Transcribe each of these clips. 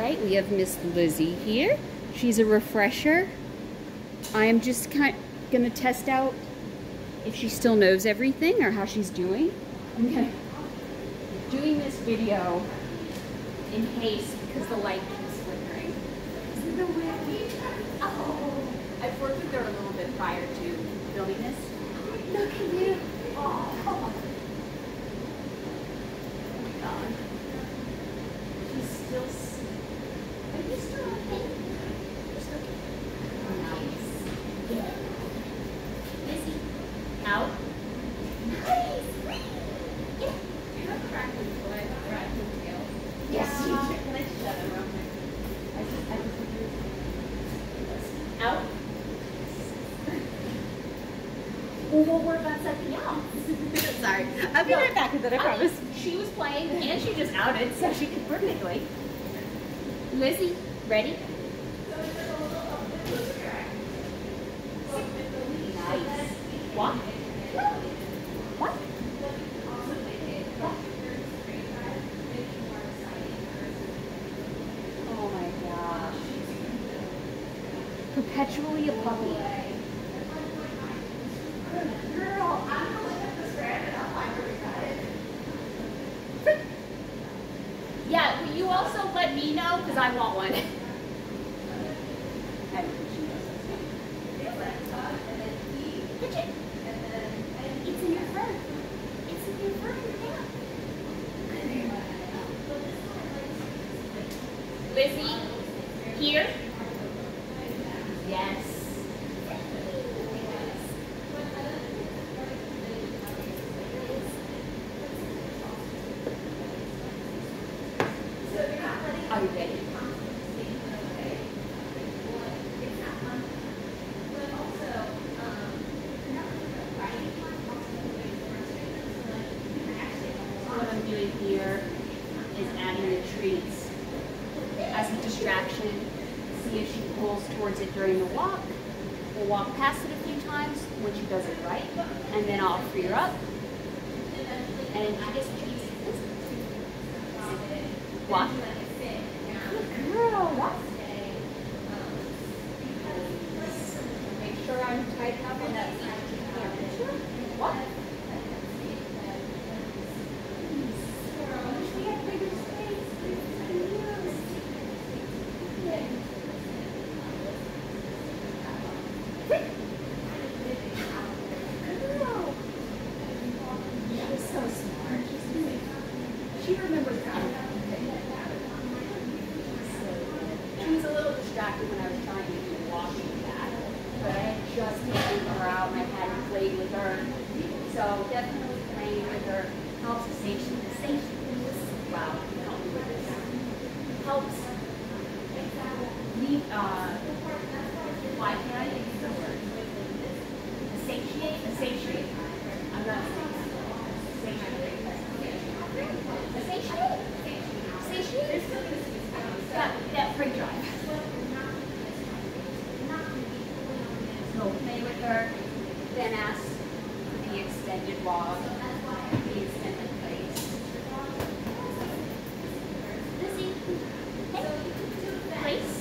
right, we have Miss Lizzie here. She's a refresher. I am just going to test out if she still knows everything or how she's doing. I'm doing this video in haste because the light keeps flickering. Isn't the wind? Oh, I've worked with her a little bit prior to filming this. Look at you. Oh. God. She's still Are you still okay? You're still okay. Nice. Yeah. Lizzie. Out. Nice. Yeah. You have crackling foot, crackling tail. Yes, you do. Can I just shut it real quick? I just out. We'll work on something else. Sorry. I'll be right back with it, I promise. She was playing and she just outed, so she could perfectly. Lizzie, ready? Nice. What? What? Oh my gosh. Perpetually a puppy. Girl, I'm gonna look at this brand and I'll find where we got it. Yeah, will you also let me know? Because I want one. It's in your fur. It's in your fur. Yeah. Lizzie, here. Yes. Are you ready? What I'm doing here is adding the treats as a distraction. See if she pulls towards it during the walk. We'll walk past it a few times when she does it right, and then I'll free her up. And she gets treats. Walk. Good girl. That's make sure I'm tight up on that side. What? We have bigger space. She's so smart. She remembers how to. She was a little distracted when I was trying to do the walking back, but I had just taken her out and I hadn't played with her. So definitely playing with her helps the station. Wow, help me with this. Helps leave, why can't I use the word? Satiate? I'm not saying Satiate? That free drive. So play with her, then ask for the extended walk, the extended place. Lizzie, hey, place.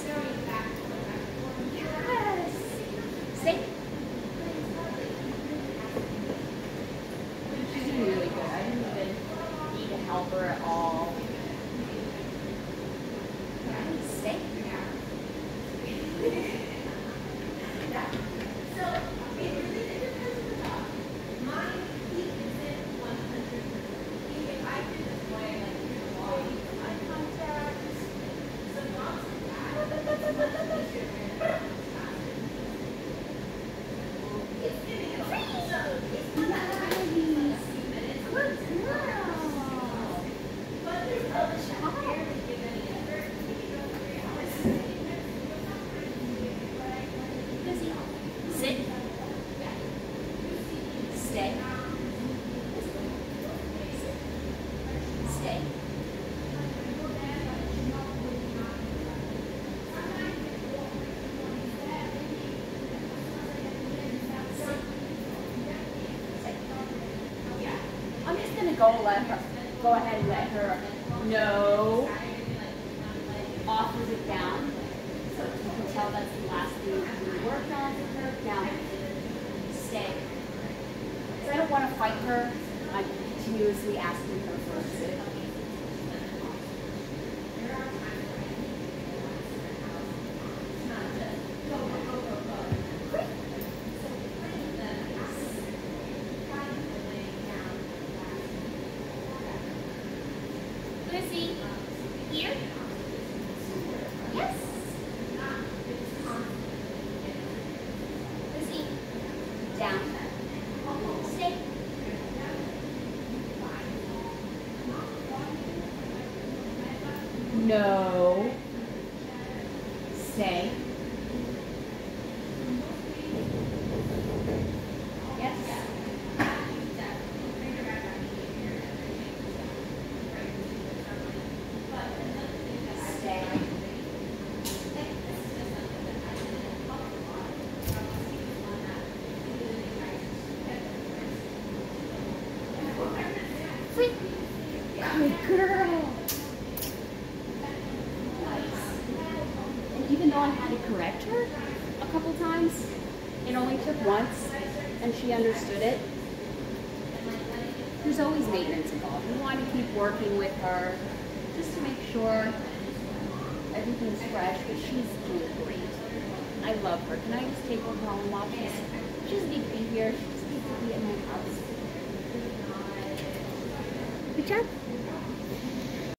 Yes. Stay. She's doing really good. I didn't even need to help her at all. Stay. Sit. Stay. Stay. I'm just gonna go ahead and let her know off opposite down. So you can tell that's the last thing we worked on with her. Now, stay. Because I don't want to fight her. I'm continuously asking her for a sit. Lizzie, here? Yes. Lizzie, down. Stay. No. Stay. Yes. Stay. Free. Good girl. And even though I had to correct her a couple times, it only took once, and she understood it. There's always maintenance involved. We want to keep working with her just to make sure everything's fresh, but she's doing great. I love her. Can I just take her home while she doesn't need to be here. She just needs to be in my house. Good job.